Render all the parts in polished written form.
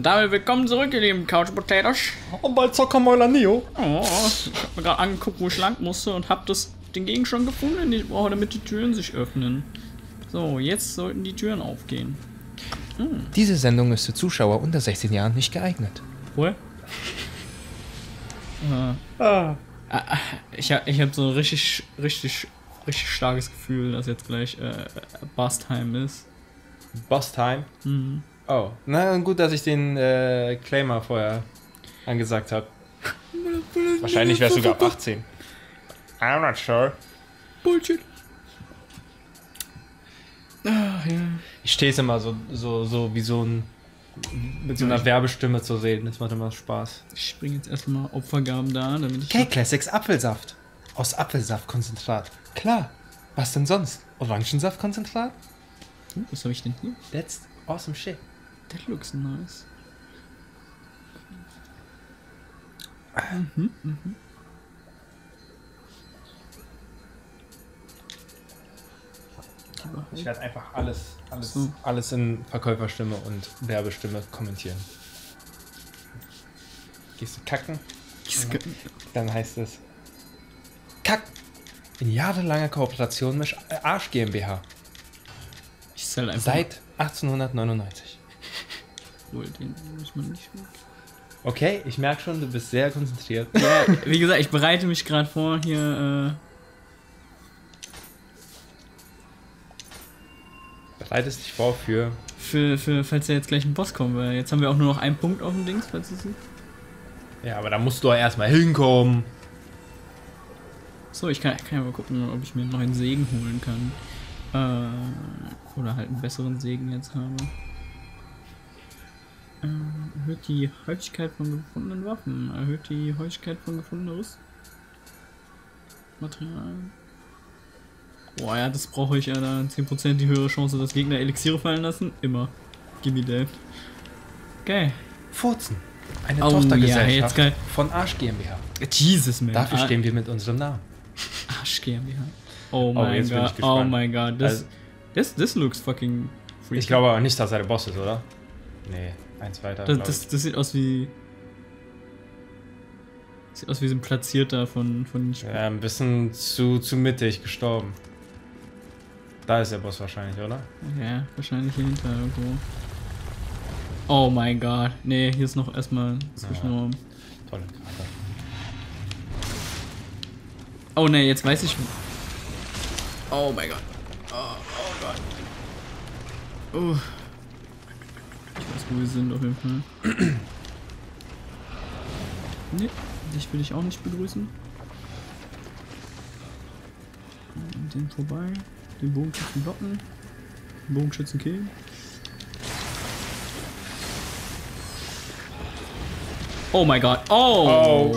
Und damit willkommen zurück, ihr lieben Couch Potatoes. Und bald Zockermäuler Neo. Oh, ich hab mir gerade angeguckt, wo ich lang musste und hab den Gegenstand gefunden, den ich brauche, damit die Türen sich öffnen. So, jetzt sollten die Türen aufgehen. Diese Sendung ist für Zuschauer unter 16 Jahren nicht geeignet. Wohl? Ich hab so ein richtig starkes Gefühl, dass jetzt gleich Boss-Time ist. Boss-Time? Mhm. Oh, na gut, dass ich den Claimer vorher angesagt habe. Wahrscheinlich wäre es sogar ab 18. I'm not sure. Bullshit. Ach, ja. Ich stehe es immer so wie so ein mit so einer Werbestimme zu reden. Das macht immer Spaß. Ich bringe jetzt erstmal Opfergaben da, damit ich... K-Classics Apfelsaft. Aus Apfelsaftkonzentrat. Klar. Was denn sonst? Orangensaftkonzentrat? Was habe ich denn hier? That's awesome shit. That looks nice. Ich werde einfach alles in Verkäuferstimme und Werbestimme kommentieren. Gehst du kacken? Dann heißt es Kack! In jahrelanger Kooperation mit Arsch GmbH. Ich sell einfach. Seit 1899. Wohl, den muss man nicht weg. Okay, ich merke schon, du bist sehr konzentriert. Ja, wie gesagt, ich bereite mich gerade vor, hier, Bereitest dich vor für falls ja jetzt gleich ein Boss kommt, weil jetzt haben wir auch nur noch einen Punkt auf dem Dings, falls du siehst. Ja, aber da musst du ja erstmal hinkommen. So, ich kann ja mal gucken, ob ich mir noch einen Segen holen kann. Oder halt einen besseren Segen jetzt habe. Erhöht die Häufigkeit von gefundenen Waffen. Erhöht die Häufigkeit von gefundenen Rüstmaterial. Boah, ja, das brauche ich ja da. 10% die höhere Chance, dass Gegner Elixiere fallen lassen. Immer. Gimme that. Okay. Furzen. Eine Oh, Tochtergesellschaft ja, jetzt geil. von Arsch GmbH. Jesus, man. Dafür stehen wir mit unserem Namen. Arsch GmbH. Oh mein jetzt bin ich Gott. gespannt. Oh mein Gott. This looks fucking freaky. Ich glaube aber nicht, dass er der Boss ist, oder? Nee, eins weiter. Das sieht aus wie... Sieht aus wie so ein Platzierter von Ja, ein bisschen zu mittig gestorben. Da ist der Boss wahrscheinlich, oder? Ja, wahrscheinlich hier hinter irgendwo. Oh mein Gott. Nee, hier ist noch erstmal Zwischenraum. Tolle Karte. Oh nee, jetzt weiß ich... Oh mein Gott. Oh Gott. Ich weiß, wo wir sind auf jeden Fall. Nee, dich will ich auch nicht begrüßen. Den vorbei. Den Bogenschützen blocken. Den Bogenschützen killen. Oh mein Gott. Oh.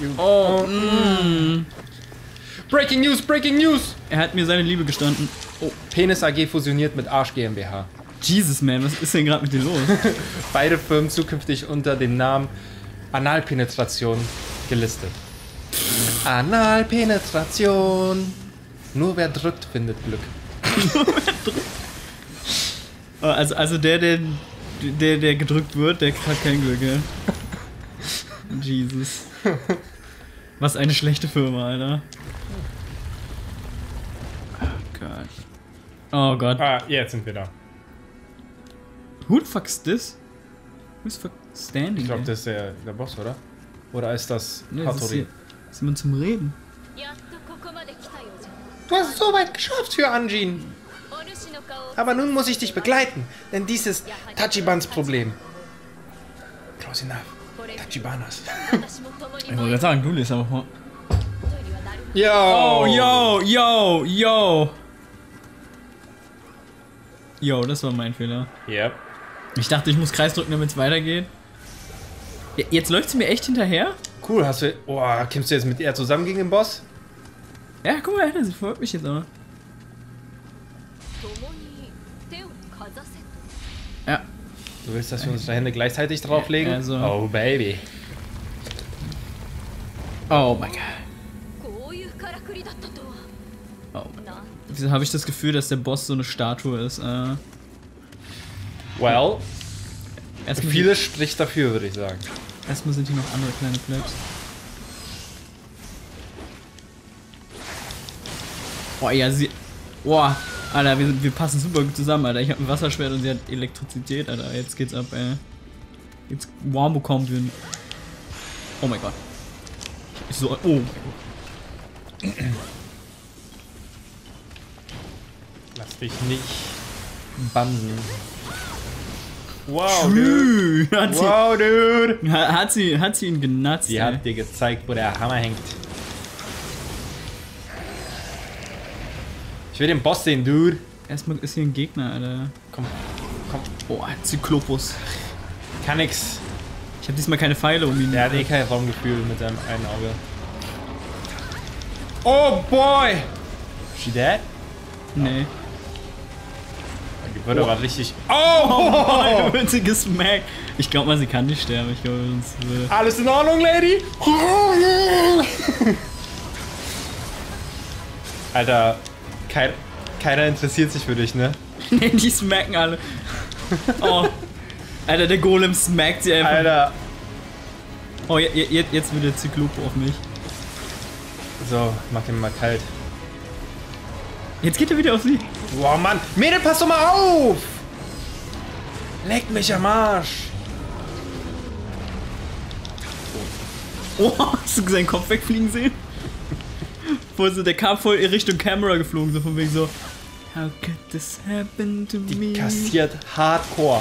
Breaking News, Breaking News! Er hat mir seine Liebe gestanden. Oh, Penis AG fusioniert mit Arsch GmbH. Jesus, man, was ist denn gerade mit dir los? Beide Firmen zukünftig unter dem Namen Analpenetration gelistet. Analpenetration. Nur wer drückt, findet Glück. Also der gedrückt wird, der hat kein Glück, ja? Jesus. Was eine schlechte Firma, Alter. Oh Gott. Oh Gott. Ah, jetzt sind wir da. Who the fuck is this? Who's fuck standing? Ich glaube, there? das ist der Boss, oder? Oder ist das Nee, das ist Hattori? hier. Ist jemand zum Reden? Du hast es so weit geschafft für Anjin. Aber nun muss ich dich begleiten, denn dies ist Tachibans Problem. Close enough. Tachibanas. Ich wollte gerade sagen, du liest aber vor. Yo! Oh, yo! Yo, das war mein Fehler. Yep. Ich dachte, ich muss Kreis drücken, damit es weitergeht. Jetzt läuft sie mir echt hinterher? Cool, hast du... Oh, kämpfst du jetzt mit ihr zusammen gegen den Boss? Ja, guck mal, sie folgt mich jetzt auch. Ja. Du willst, dass wir unsere Hände gleichzeitig drauflegen? Also. Oh, Baby. Oh mein Gott. Oh. Wieso habe ich das Gefühl, dass der Boss so eine Statue ist? Well, Erstmal Vieles spricht dafür, würde ich sagen. Erstmal sind hier noch andere kleine Plebs. Boah, ja, sie... Boah, Alter, wir passen super gut zusammen, Alter. Ich habe ein Wasserschwert und sie hat Elektrizität, Alter. Jetzt geht's ab, ey. Jetzt Wombo kommt wir. Oh mein Gott. Ich so... Oh. Lass dich nicht bamsen. Wow, Dude. Wow, dude. Hat sie ihn genutzt, Die hat dir gezeigt, wo der Hammer hängt. Ich will den Boss sehen, dude. Erstmal ist hier ein Gegner, Alter. Komm, komm. Boah, Zyklopus. Kann nix. Ich habe diesmal keine Pfeile um ihn. Der hat eh kein Raumgefühl mit seinem einen Auge. Oh boy! She dead? Nee. Die wird aber richtig. Oh! Du wird sie gesmackt. Ich glaube mal, sie kann nicht sterben. Ich glaube, sonst. Alles in Ordnung, Lady? Alter, keiner interessiert sich für dich, ne? Nee, die smacken alle. Oh. Alter, der Golem smackt sie einfach. Alter. Oh, jetzt wird der Zyklope auf mich. So, mach den mal kalt. Jetzt geht er wieder auf sie. Wow, Mann. Mädel, pass doch mal auf! Leck mich am Arsch. Oh, hast du seinen Kopf wegfliegen sehen? Der kam voll in Richtung Kamera geflogen, so von wegen so. How could this happen to me? Kassiert hardcore.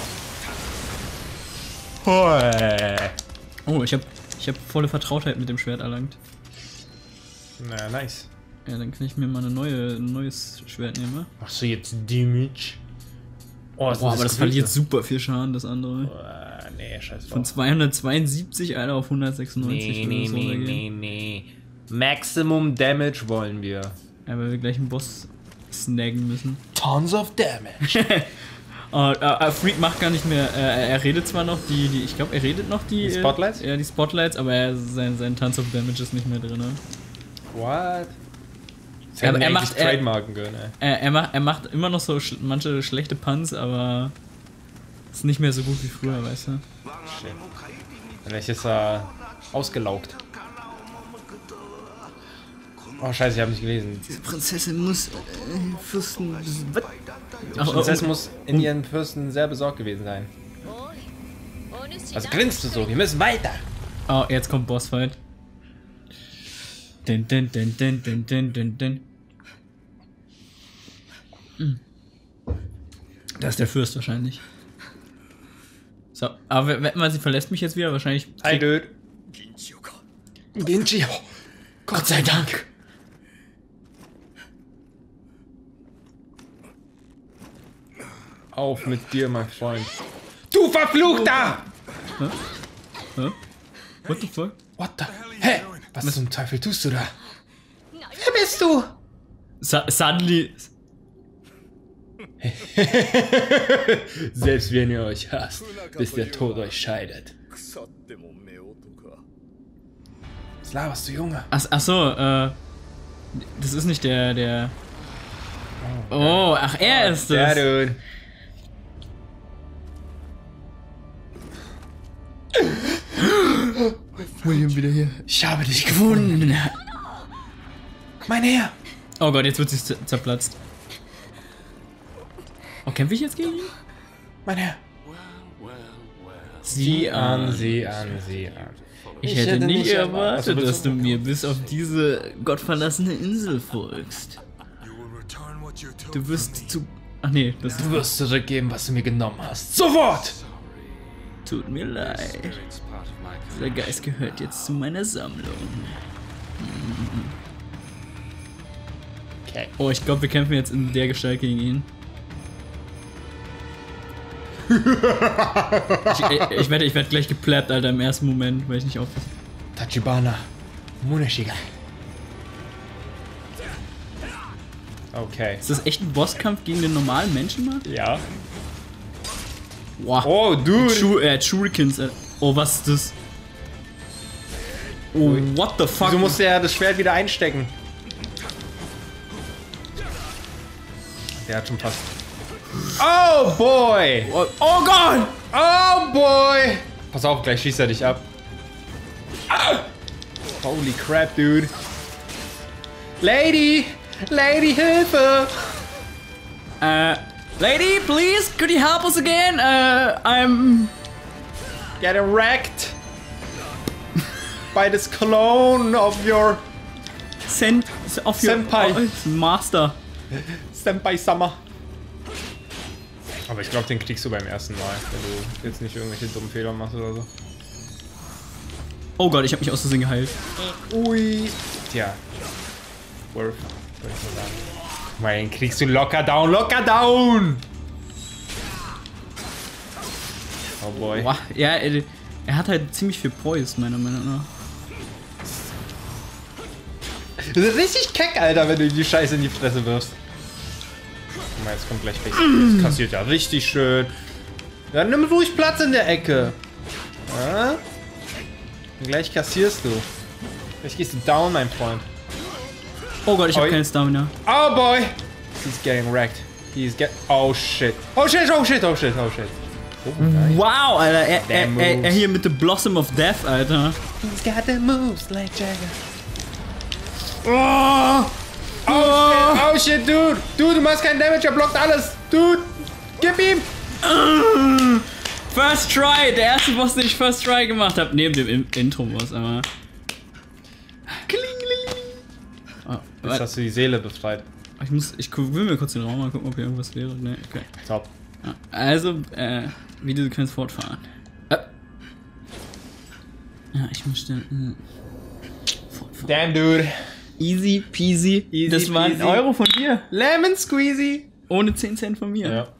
Oh, ich hab volle Vertrautheit mit dem Schwert erlangt. Na, nice. Ja, dann kann ich mir mal ein neues Schwert nehmen. Ne? Machst du jetzt Damage? Oh, Boah, aber das verliert super viel Schaden, das andere. Nee, scheiß drauf. Von 272, Alter, auf 196. Nee. Maximum Damage wollen wir. Ja, weil wir gleich einen Boss snaggen müssen. Tons of Damage. Freak macht gar nicht mehr, er redet zwar noch ich glaube, er redet noch die Spotlights? Ja, die Spotlights, aber sein Tons of Damage ist nicht mehr drin. Ne? What? Aber er macht Trademarken können, ey. Er macht immer noch so manche schlechte Puns, aber ist nicht mehr so gut wie früher, weißt du? Shit. Vielleicht ist er ausgelaugt. Oh scheiße, ich hab nicht gelesen. Diese Prinzessin muss Fürsten... Die Prinzessin muss in ihren Fürsten sehr besorgt gewesen sein. Was grinst du so? Wir müssen weiter. Oh, jetzt kommt Bossfight. Din. Das ist der Fürst wahrscheinlich. So, aber wenn man sie verlässt mich jetzt wieder, wahrscheinlich... Hi, dude. Ginchio. Gott sei Dank. Auf mit dir, mein Freund. Du Verfluchter! Hä? What the fuck? What the... Hä? Was zum Teufel tust du da? Wer bist du? Suddenly... Selbst wenn ihr euch hasst, bis der Tod euch scheidet. Was laberst du, Junge? Ach so, das ist nicht der... Oh, ach, er ist das. Ja, dude. William wieder hier. Ich habe dich gefunden. Mein Herr. Oh Gott, jetzt wird sie zerplatzt. Oh, kämpfe ich jetzt gegen ihn? Mein Herr. Sieh an. Ich hätte nicht erwartet, dass du mir bis auf diese gottverlassene Insel folgst. Du wirst zu... Ach nee, das... Du wirst zurückgeben, was du mir genommen hast. Sofort! Tut mir leid. Dieser Geist gehört jetzt zu meiner Sammlung. Okay. Oh, ich glaube, wir kämpfen jetzt in der Gestalt gegen ihn. Ich werde gleich geplappt, Alter, im ersten Moment, weil ich nicht aufpasse. Tachibana. Muneshiga. Okay. Ist das echt ein Bosskampf gegen den normalen Menschen, Mann? Ja. Wow. Oh, dude. Shurikens. Oh, was ist das? Oh, what the fuck? Du musst ja das Schwert wieder einstecken. Der hat schon fast... Oh, boy. Oh Gott! Oh boy! Pass auf, gleich schießt er dich ab. Ah! Holy crap, dude. Lady! Lady, Hilfe! Lady, please, could you help us again? I'm getting wrecked by this clone of your Senpai. Master. Senpai Summer. Aber ich glaube, den kriegst du beim ersten Mal, wenn du jetzt nicht irgendwelche dummen Fehler machst oder so. Oh Gott, ich habe mich aus Versehen geheilt. Ui. Tja. Worth, würde ich mal sagen. Mal, den kriegst du locker down, locker down! Oh boy. Boah, ja, er hat halt ziemlich viel Poise, meiner Meinung nach. Das ist richtig keck, Alter, wenn du die Scheiße in die Fresse wirfst. Guck mal, jetzt kommt gleich Face. Das kassiert ja richtig schön. Dann nimm ruhig Platz in der Ecke. Ja? Und gleich kassierst du. Gleich gehst du down, mein Freund. Oh Gott, ich habe keine Stamina. Oh boy! He's getting wrecked. He's get. Oh shit. Oh shit, oh shit, oh shit, oh shit. Oh, nice. Wow, Alter. Er hier mit The Blossom of Death, Alter. He's got the moves like Jagger. Oh! Oh shit, dude! Dude, du machst keinen Damage, er blockt alles! Dude! Gib ihm! First Try! Der erste Boss, den ich First Try gemacht habe. Neben dem Intro-Boss, aber. Oh, jetzt hast du die Seele befreit. Ich will mir kurz den Raum mal gucken, ob hier irgendwas wäre. Ne, okay. Top. Ja, also, Videosequenz fortfahren. Ja, ich möchte. Fortfahren. Damn, dude. Easy peasy. Easy das war peasy. 1 Euro von dir. Lemon Squeezy. Ohne 10 Cent von mir. Ja.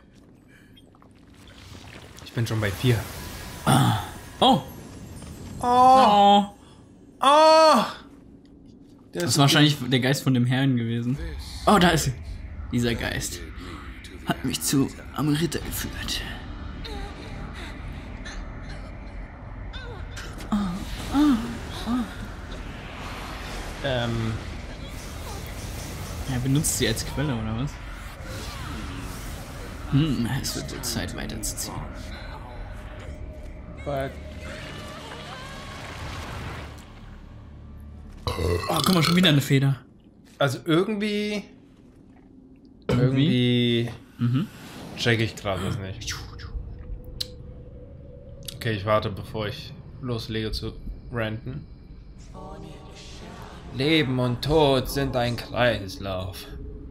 Ich bin schon bei 4. Oh. Oh. Oh. Oh. Das ist wahrscheinlich der Geist von dem Herrn gewesen. Oh, da ist sie. Dieser Geist hat mich zu am Ritter geführt. Er benutzt sie als Quelle, oder was? Es wird wohl Zeit weiterzuziehen. But oh, guck mal, schon wieder eine Feder. also irgendwie check ich gerade das nicht. Okay, ich warte, bevor ich loslege zu ranten. Leben und Tod sind ein Kreislauf.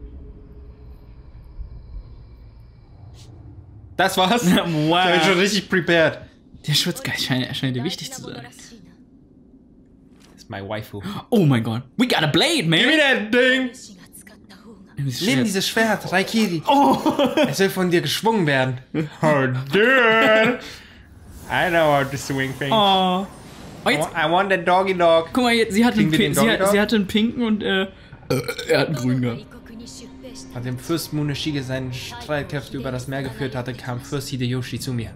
Das war's? Wow. Ich bin schon richtig prepared. Der Schutzgeist scheint dir wichtig zu sein. Das ist my waifu. Oh mein Gott. We got a blade, man. Give me that Ding! Nimm dieses Schwert, Raikiri. Oh. Es will von dir geschwungen werden. Oh, dude. I know how to swing things. Oh. Oh, jetzt. I want that doggy dog. Guck mal, sie hatte Sie hatte einen pinken und er hat einen grünen gehabt. Nachdem Fürst Muneshige seine Streitkräfte über das Meer geführt hatte, kam Fürst Hideyoshi zu mir.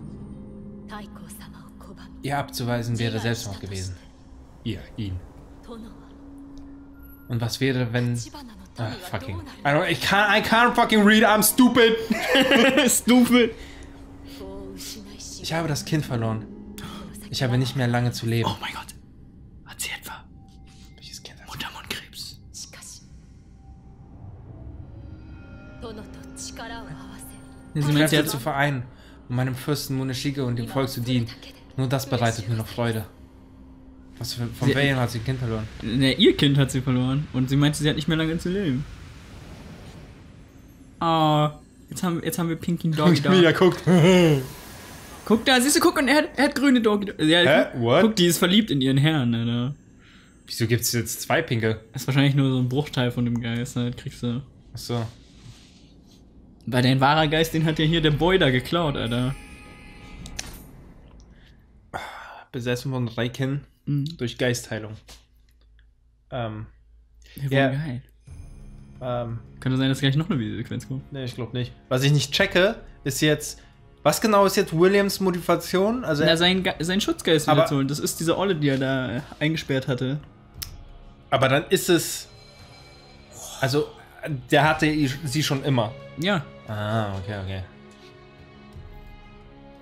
Ihr abzuweisen wäre Selbstmord gewesen. Ihn. Und was wäre, wenn... Ah, fucking... I can't fucking read, I'm stupid! Stupid! Ich habe das Kind verloren. Ich habe nicht mehr lange zu leben. Oh mein Gott. Hat sie etwa Welches Kind? Muttermundkrebs? Ja, sie meint, sie Kräfte hat zu vereinen, um meinem Fürsten Muneshige und dem Volk zu dienen. Nur das bereitet mir noch Freude. Von welchem hat sie ein Kind verloren? Ne, ihr Kind hat sie verloren. Und sie meinte, sie hat nicht mehr lange zu leben. Oh, jetzt haben wir Pinky Doggy da. Ja, guckt. Guck da, siehst du, guck, und er hat grüne Doggy. Ja, What? Guck, die ist verliebt in ihren Herrn, Alter. Wieso gibt's jetzt 2 Pinke? Das ist wahrscheinlich nur so ein Bruchteil von dem Geist, ne? Kriegst du. Achso. Weil dein wahrer Geist, den hat ja hier der Boy da geklaut, Alter. Besessen von Reiken durch Geistheilung. Der wurde Ja. geheilt. Könnte sein, dass gleich noch eine Videosequenz kommt. Ne, ich glaube nicht. Was ich nicht checke, ist jetzt... Was genau ist jetzt Williams Motivation? Also Na, sein Schutzgeist wieder zu holen. Das ist diese Olle, die er da eingesperrt hatte. aber dann ist es... Also, der hatte sie schon immer. Ja. Ah, okay.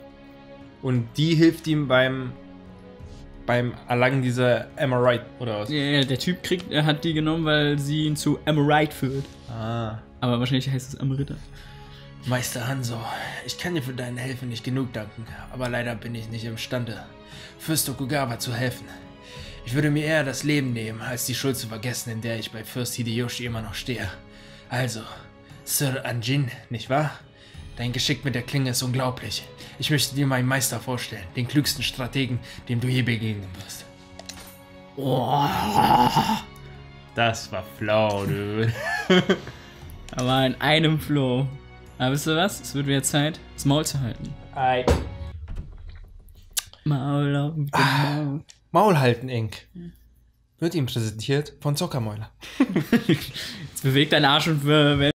Und die hilft ihm beim Erlangen dieser Emerald oder was? Ja, der Typ hat die genommen, weil sie ihn zu Emerald führt. Ah. Aber wahrscheinlich heißt es Emerita. Meister Hanzo, ich kann dir für deine Hilfe nicht genug danken, aber leider bin ich nicht imstande, Fürst Tokugawa zu helfen. Ich würde mir eher das Leben nehmen, als die Schuld zu vergessen, in der ich bei Fürst Hideyoshi immer noch stehe. Also, Sir Anjin, nicht wahr? Dein Geschick mit der Klinge ist unglaublich. Ich möchte dir meinen Meister vorstellen, den klügsten Strategen, dem du je begegnen wirst. Oh. Das war flau, dude. Aber in einem Flow. Aber wisst ihr was? Es wird wieder Zeit, das Maul zu halten. Ei. Maul auf dem Maul. Maul halten, Ink. Wird ihm präsentiert von Zockermäuler. Jetzt bewegt dein Arsch und